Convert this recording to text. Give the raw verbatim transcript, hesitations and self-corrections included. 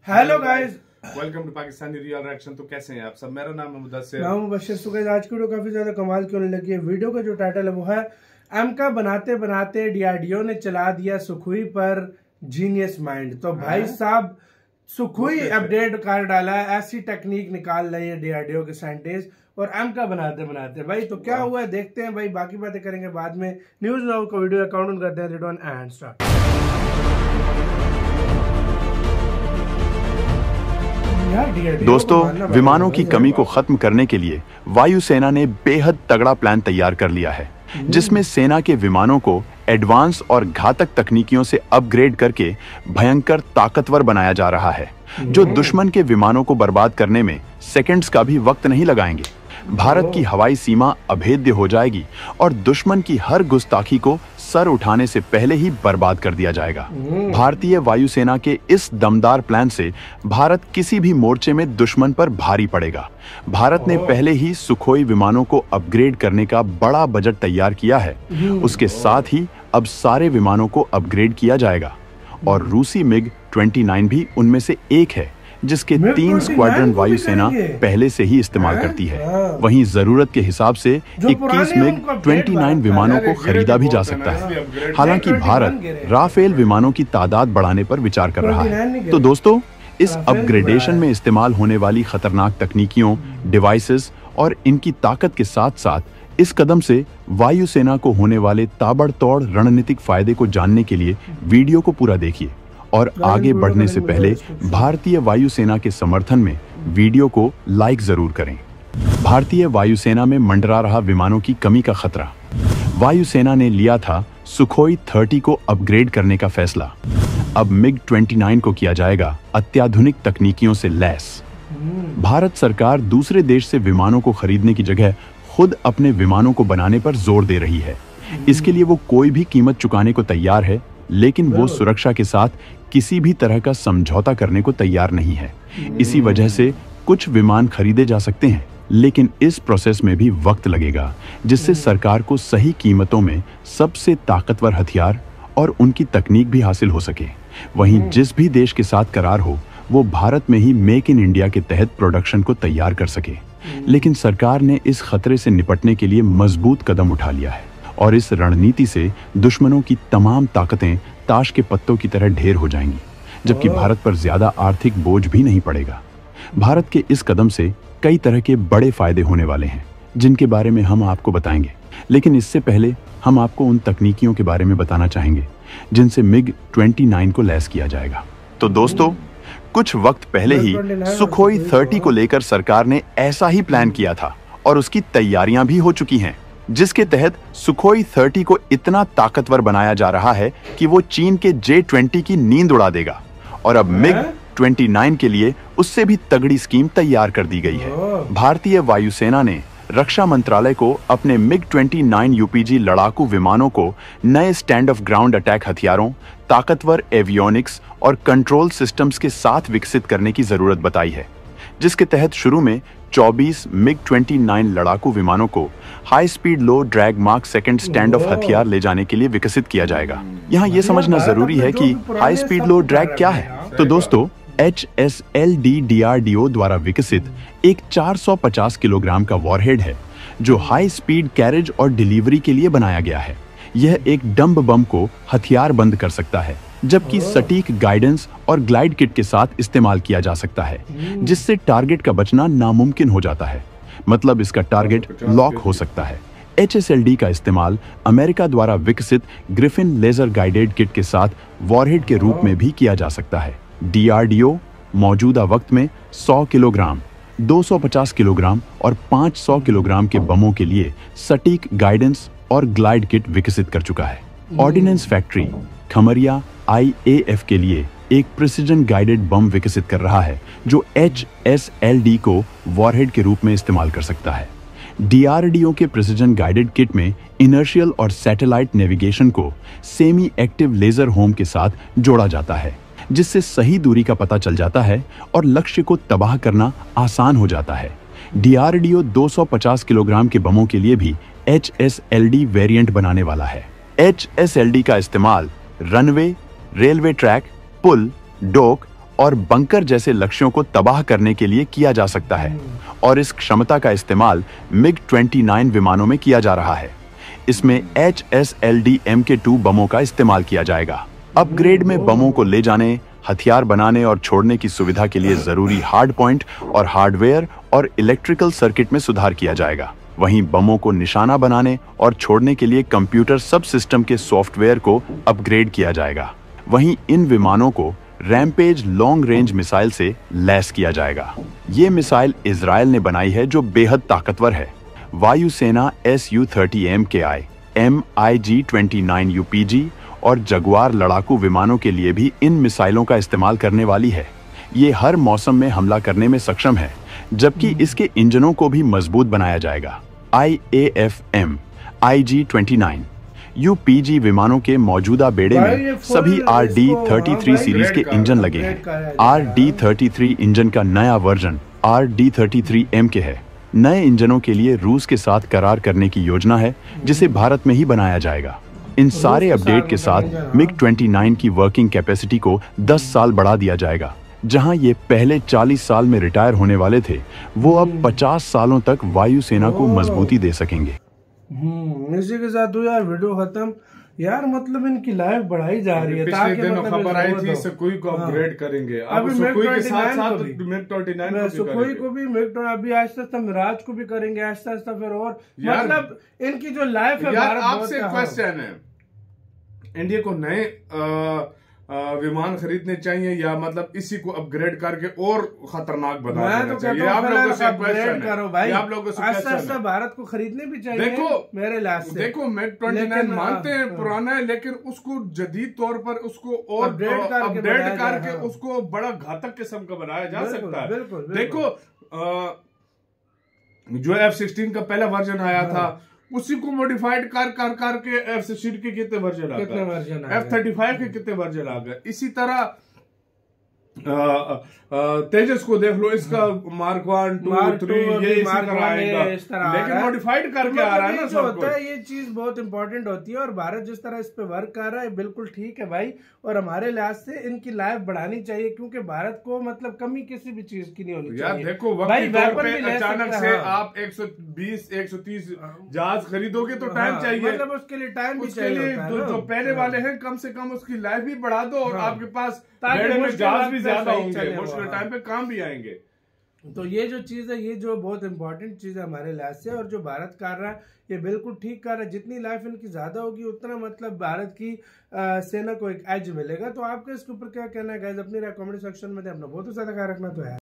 Hello guys, welcome to Pakistani real reaction. तो कैसे हैं आप सब? मेरा नाम है मुदस्सिर। मैं हूं मुबश्शिर। सो गाइस, आज की वीडियो काफी ज्यादा कमाल की होने लगी है। वीडियो का जो टाइटल है वो है एम का बनाते बनाते डीआरडीओ ने चला दिया सुखोई पर जीनियस माइंड। तो भाई साहब सुखोई अपडेट कर डाला है, ऐसी टेक्निक निकाल रही है डीआरडीओ के साइंटिस्ट और एम का बनाते बनाते भाई। तो क्या हुआ है देखते हैं भाई, बाकी बातें करेंगे बाद में। न्यूज नाउ को वीडियो काउंट करते हैं रिटर्न एंड स्टार्ट। दोस्तों, विमानों की कमी को खत्म करने के लिए वायुसेना ने बेहद तगड़ा प्लान तैयार कर लिया है, जिसमें सेना के विमानों को एडवांस और घातक तकनीकियों से अपग्रेड करके भयंकर ताकतवर बनाया जा रहा है, जो दुश्मन के विमानों को बर्बाद करने में सेकंड्स का भी वक्त नहीं लगाएंगे। भारत की हवाई सीमा अभेद्य हो जाएगी और दुश्मन की हर गुस्ताखी को सर उठाने से पहले ही बर्बाद कर दिया जाएगा। भारतीय वायुसेना के इस दमदार प्लान से भारत किसी भी मोर्चे में दुश्मन पर भारी पड़ेगा। भारत ने पहले ही सुखोई विमानों को अपग्रेड करने का बड़ा बजट तैयार किया है। उसके साथ ही अब सारे विमानों को अपग्रेड किया जाएगा और रूसी मिग उनतीस भी उनमें से एक है, जिसके तीन स्क्वाड्रन वायुसेना पहले से ही इस्तेमाल करती है। वहीं जरूरत के हिसाब से इक्कीस मिग उनतीस विमानों को खरीदा भी जा सकता है। हालांकि भारत राफेल विमानों की तादाद बढ़ाने पर विचार कर रहा है। तो दोस्तों, इस अपग्रेडेशन में इस्तेमाल होने वाली खतरनाक तकनीकियों, डिवाइसेस और इनकी ताकत के साथ साथ इस कदम से वायुसेना को होने वाले ताबड़तोड़ रणनीतिक फायदे को जानने के लिए वीडियो को पूरा देखिए और आगे बढ़ने से पहले भारतीय वायुसेना के समर्थन में वीडियो को लाइक जरूर करें। भारतीय वायुसेना में मंडरा रहा विमानों की कमी का खतरा। वायुसेना ने लिया था सुखोई तीस को अपग्रेड करने का फैसला। अब मिग उनतीस को किया जाएगा अत्याधुनिक तकनीकियों से लैस। भारत सरकार दूसरे देश से विमानों को खरीदने की जगह खुद अपने विमानों को बनाने पर जोर दे रही है। इसके लिए वो कोई भी कीमत चुकाने को तैयार है, लेकिन वो सुरक्षा के साथ किसी भी तरह का समझौता करने को तैयार नहीं है। इसी वजह से कुछ विमान खरीदे जा सकते हैं, लेकिन इस प्रोसेस में भी वक्त लगेगा, जिससे सरकार को सही कीमतों में सबसे ताकतवर हथियार और उनकी तकनीक भी हासिल हो सके। वहीं जिस भी देश के साथ करार हो, वो भारत में ही मेक इन इंडिया के तहत प्रोडक्शन को तैयार कर सके। लेकिन सरकार ने इस खतरे से निपटने के लिए मजबूत कदम उठा लिया है और इस रणनीति से दुश्मनों की तमाम ताकतें ताश के पत्तों की तरह ढेर हो जाएंगी, जबकि भारत पर ज्यादा आर्थिक बोझ भी नहीं पड़ेगा। भारत के इस कदम से कई तरह के बड़े फायदे होने वाले हैं, जिनके बारे में हम आपको बताएंगे। लेकिन इससे पहले हम आपको उन तकनीकियों के बारे में बताना चाहेंगे जिनसे मिग उनतीस को लैस किया जाएगा। तो दोस्तों, कुछ वक्त पहले ही सुखोई तीस को लेकर सरकार ने ऐसा ही प्लान किया था और उसकी तैयारियां भी हो चुकी हैं, जिसके तहत सुखोई तीस को इतना ताकतवर बनाया जा रहा है कि वो चीन के जे ट्वेंटी की नींद उड़ा देगा। और अब मिग उनतीस के लिए उससे भी तगड़ी स्कीम तैयार कर दी गई है। भारतीय वायुसेना ने रक्षा मंत्रालय को अपने मिग उनतीस यूपीजी लड़ाकू विमानों को नए स्टैंड ऑफ ग्राउंड अटैक हथियारों, ताकतवर एवियोनिक्स और कंट्रोल सिस्टम्स के साथ विकसित करने की जरूरत बताई है, जिसके तहत शुरू में चौबीस मिग उनतीस लड़ाकू विमानों को high speed low drag mark second stand off हथियार ले जाने के लिए विकसित किया जाएगा। यहाँ ये समझना जरूरी है कि हाई स्पीड लो ड्रैग क्या है। तो दोस्तों, H S L D DRDO द्वारा विकसित एक चार सौ पचास किलोग्राम का वॉरहेड है, जो हाई स्पीड कैरेज और डिलीवरी के लिए बनाया गया है। यह एक डंब बम को हथियार बंद कर सकता है, जबकि सटीक गाइडेंस और ग्लाइड किट के साथ इस्तेमाल किया जा सकता है, जिससे टारगेट का बचना नामुमकिन हो जाता है। मतलब इसका टारगेट लॉक हो सकता है। एच एस एल डी का इस्तेमाल अमेरिका द्वारा विकसित ग्रिफिन लेजर गाइडेड किट के साथ वॉरहेड के रूप में भी किया जा सकता है। डीआरडीओ मौजूदा वक्त में सौ किलोग्राम, दो सौ पचास किलोग्राम और पाँच सौ किलोग्राम के बमों के लिए सटीक गाइडेंस और ग्लाइड किट विकसित कर चुका है। Ordnance factory Khamaria I A F के लिए एक प्रिसिजन गाइडेड बम विकसित कर रहा है, जो एच एस एल डी को वॉरहेड के रूप में इस्तेमाल कर सकता है। डीआरडीओ के प्रिसिजन गाइडेड किट में इनर्शियल और सैटेलाइट नेविगेशन को सेमी एक्टिव लेजर होम के साथ जोड़ा जाता है, जिससे सही दूरी का पता चल जाता है और लक्ष्य को तबाह करना आसान हो जाता है। डीआरडीओ दो सौ पचास किलोग्राम के बमों के लिए भी H S L D variant बनाने वाला है। एच एस एल डी का इस्तेमाल रनवे, रेलवे ट्रैक, पुल, डॉक और बंकर जैसे लक्ष्यों को तबाह करने के लिए किया जा सकता है और इस क्षमता का इस्तेमाल मिग उनतीस विमानों में किया जा रहा है। इसमें H S L D M K two बमों का इस्तेमाल किया जाएगा। अपग्रेड में बमों को ले जाने, हथियार बनाने और छोड़ने की सुविधा के लिए जरूरी हार्ड पॉइंट और हार्डवेयर और इलेक्ट्रिकल सर्किट में सुधार किया जाएगा। वहीं बमों को निशाना बनाने और छोड़ने के लिए कंप्यूटर सब सिस्टम के सॉफ्टवेयर को अपग्रेड किया जाएगा। वहीं इन विमानों को रैम्पेज लॉन्ग रेंज मिसाइल से लैस किया जाएगा। ये मिसाइल इजराइल ने बनाई है जो बेहद ताकतवर है। वायुसेना S U thirty M K I, M I G twenty nine U P G और जगुआर लड़ाकू विमानों के लिए भी इन मिसाइलों का इस्तेमाल करने वाली है। ये हर मौसम में हमला करने में सक्षम है, जबकि इसके इंजनों को भी मजबूत बनाया जाएगा। I A F M, I G twenty nine, U P G विमानों के मौजूदा बेड़े में सभी R D thirty three series के इंजन लगे हैं। R D thirty three engine का नया version R D thirty three M K है। नए इंजनों के लिए रूस के साथ करार करने की योजना है, जिसे भारत में ही बनाया जाएगा। इन सारे अपडेट के साथ मिग उनतीस की वर्किंग कैपेसिटी को दस साल बढ़ा दिया जाएगा। जहां ये पहले चालीस साल में रिटायर होने वाले थे, वो अब पचास सालों तक वायुसेना को मजबूती दे सकेंगे। हम्म इसी के साथ हुआ यार वीडियो खत्म। यार मतलब इनकी लाइफ बढ़ाई जा रही है। पिछले दिनों खबर आई थी सुखोई को अपग्रेड करेंगे। अब सुखोई के साथ साथ मिग उनतीस सुखोई को भी मिग अभी आहिस्ता आहिस्ता मिराज को भी करेंगे, आहिस्ता आहिस्ता फिर और मतलब इनकी जो लाइफ है। यार आपसे क्वेश्चन है, इंडिया को नए विमान खरीदने चाहिए या मतलब इसी को अपग्रेड करके और खतरनाक बना देना चाहिए? आप लोगों से क्वेश्चन करो भाई, आप लोगों से क्वेश्चन है। भारत को खरीदने भी चाहिए। देखो मेरे लास्ट से देखो मिग उनतीस मानते हैं पुराना है, लेकिन उसको जदीद तौर पर उसको और अपग्रेड करके उसको बड़ा घातक किस्म का बनाया जा सकता है। देखो जो एफ सिक्सटीन का पहला वर्जन आया था, उसी को मॉडिफाइड कर कर करके एफ सिक्सटीन के कितने वर्जन आ गए, एफ थर्टी फाइव के कितने वर्जन आ गए। इसी तरह आ, आ, तेजस को देख लो, इसका मार्क वन टू थ्री ये इसी तरह आएगा, लेकिन मॉडिफाइड करके आ रहा है ना। जो होता है ये चीज बहुत इंपॉर्टेंट होती है और भारत जिस तरह इस पे वर्क कर रहा है बिल्कुल ठीक है भाई। और हमारे लिहाज से इनकी लाइफ बढ़ानी चाहिए, क्योंकि भारत को मतलब कमी किसी भी चीज की नहीं होनी चाहिए। यार देखो वक्त तौर पे अचानक से आप एक सौ बीस एक सौ तीस जहाज खरीदोगे तो टाइम चाहिए, मतलब उसके लिए टाइम भी उसके लिए जो पहले वाले हैं कम से कम उसकी लाइफ भी बढ़ा दो और आपके पास जहाज भी ज्यादा होंगे, मुश्किल टाइम पे काम भी आएंगे। तो ये जो चीज है, ये जो बहुत इंपॉर्टेंट चीज है हमारे लिहाज से, और जो भारत कर रहा है ये बिल्कुल ठीक कर रहा है। जितनी लाइफ इनकी ज्यादा होगी उतना मतलब भारत की आ, सेना को एक एज मिलेगा। तो आपका इसके ऊपर क्या कहना है गाइस? अपनी कमेंट सेक्शन में अपना बहुत ज्यादा ख्याल रखना तो है।